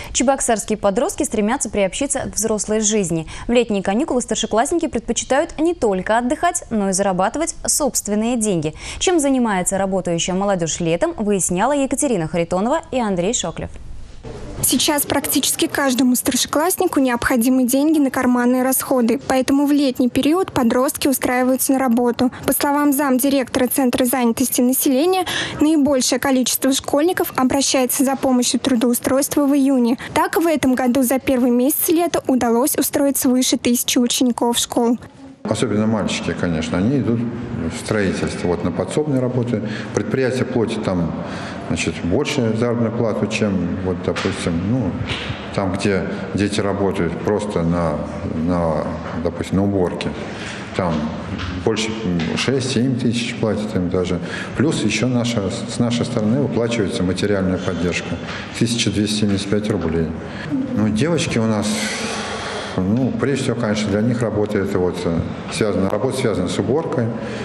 Чебоксарские подростки стремятся приобщиться к взрослой жизни. В летние каникулы старшеклассники предпочитают не только отдыхать, но и зарабатывать собственные деньги. Чем занимается работающая молодежь летом, выясняла Екатерина Харитонова и Андрей Шоклев. Сейчас практически каждому старшекласснику необходимы деньги на карманные расходы, поэтому в летний период подростки устраиваются на работу. По словам замдиректора Центра занятости населения, наибольшее количество школьников обращается за помощью трудоустройства в июне. Так, в этом году за первый месяц лета удалось устроить свыше 1000 учеников в школу. Особенно мальчики, конечно, они идут в строительство, на подсобные работы. Предприятие платит там, больше заработную плату, чем, допустим, там, где дети работают просто допустим, на уборке. Там больше 6-7 тысяч платят им даже. Плюс еще с нашей стороны выплачивается материальная поддержка. 1275 рублей. Девочки у нас... прежде всего, конечно, для них работа связана с уборкой,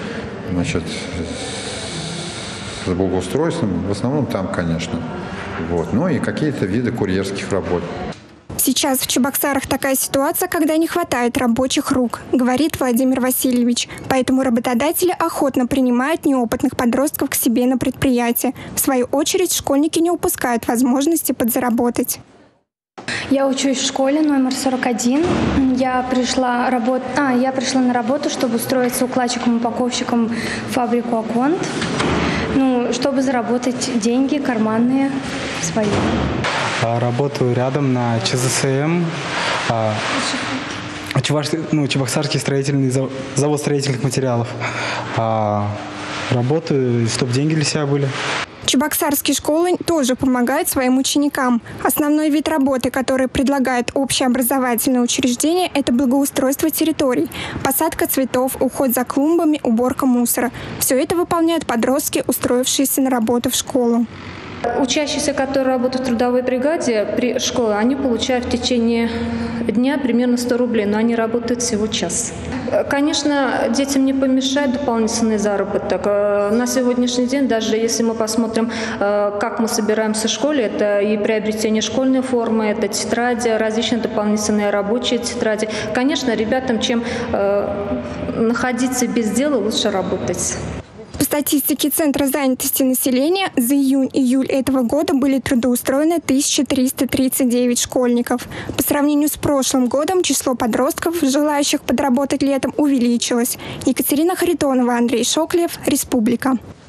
с благоустройством, в основном там, конечно. И какие-то виды курьерских работ. Сейчас в Чебоксарах такая ситуация, когда не хватает рабочих рук, говорит Владимир Васильевич. Поэтому работодатели охотно принимают неопытных подростков к себе на предприятие. В свою очередь, школьники не упускают возможности подзаработать. Я учусь в школе номер 41. Я пришла на работу, чтобы устроиться укладчиком-упаковщиком в фабрику «Аконт», чтобы заработать деньги карманные свои. Работаю рядом на ЧЗСМ, Чебоксарский завод строительных материалов. Работаю, чтобы деньги для себя были. Чебоксарские школы тоже помогают своим ученикам. Основной вид работы, который предлагает общеобразовательное учреждение, это благоустройство территорий, посадка цветов, уход за клумбами, уборка мусора. Все это выполняют подростки, устроившиеся на работу в школу. Учащиеся, которые работают в трудовой бригаде при школе, они получают в течение дня примерно 100 рублей, но они работают всего час. Конечно, детям не помешает дополнительный заработок. На сегодняшний день, даже если мы посмотрим, как мы собираемся в школе, это и приобретение школьной формы, это тетради, различные дополнительные рабочие тетради. Конечно, ребятам, чем находиться без дела, лучше работать. По статистике Центра занятости населения, за июнь-июль этого года были трудоустроены 1339 школьников. По сравнению с прошлым годом число подростков, желающих подработать летом, увеличилось. Екатерина Харитонова, Андрей Шоклев, Республика.